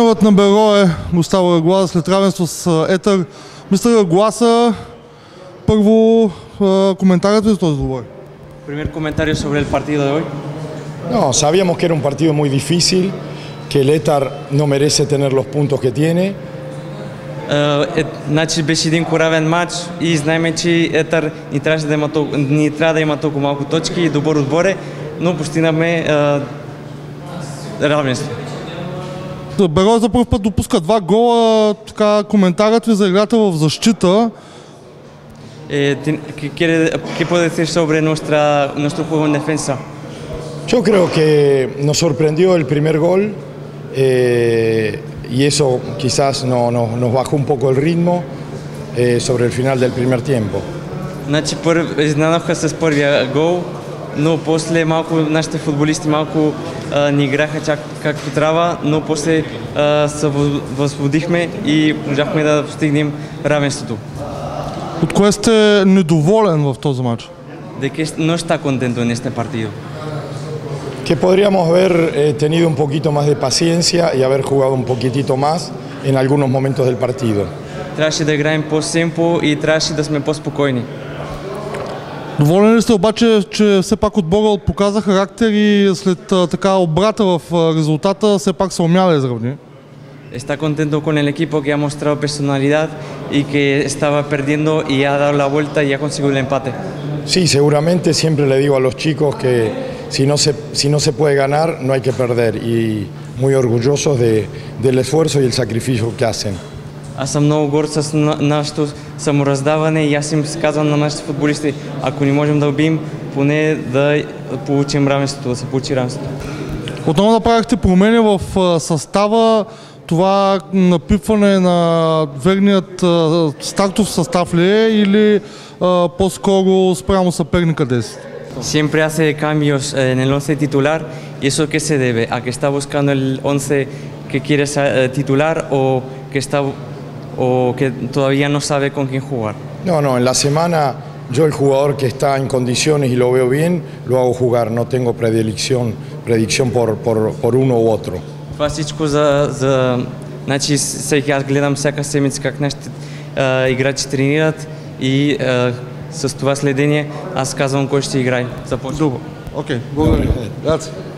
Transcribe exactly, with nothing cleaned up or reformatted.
Тренерът на Берое Густаво Регласа след равенство с Етър. Мистер Регласа, първо коментарът ви за този двубой. Primer comentario sobre el partido de hoy. No, sabíamos que era un partido muy difícil, que el Ether no merece tener los puntos que tiene. Uh, значи беше един коравен матч и знаем, че Етър ни трябваше да има толкова, ни трябва да има толкова малко точки и добър отбор е, но постигнахме uh, равенство. Берое за първ път допуска два гола. Така, коментарът ви за играта в защита. Eh, ¿qué, ¿Qué puede decir sobre nuestra, nuestro juego en defensa? Yo creo que nos sorprendió el primer gol eh, y eso quizás no, no, nos bajó un poco el ritmo eh, sobre el final del primer tiempo. Значи изненадаха с първия гол, но после малко нашите футболисти малко а, ни играха чак както трябва, но после а, се възбудихме и можахме да постигнем равенството. От кое сте недоволен в този матч? ¿De qué no está contento en este partido? Que podríamos haber eh, tenido un poquito más de paciencia y haber jugado un poquitito más en algunos momentos del partido. Трябваше да играем по-семпо и трябваше да сме по-спокойни. Доволен ли сте обаче, че все пак отборът показа характер и след а, така обрата в а, резултата все пак се умя да изравни? Está contento con el equipo que ha mostrado personalidad y que estaba perdiendo y ha dado la vuelta y ha conseguido el empate. Sí, seguramente siempre le digo a los chicos que si no se, si no se puede ganar, no hay que perder y muy orgullosos de, del esfuerzo y el sacrificio que hacen. Аз съм много горд с нашето самораздаване и аз им казвам на нашите футболисти, ако не можем да убием, поне да получим равенството, да се получи равенството. Отново направихте промени в състава. Това напипване на верният а, стартов състав ли е или а, по-скоро спрямо съперника действие? Siempre hace cambios en el once titular y eso qué se debe a que está buscando el once que quiere titular o que está o que todavía no sabe con quién jugar. No, no, en la semana yo el jugador que está en condiciones y lo veo bien, lo hago jugar, no tengo predilección, predicción por, por, por uno u otro. Това всичко за, за... Значи всеки аз гледам всяка седмица как нашите а, играчи тренират и а, с това следение аз казвам кой ще играе. Започвам. Окей, благодаря.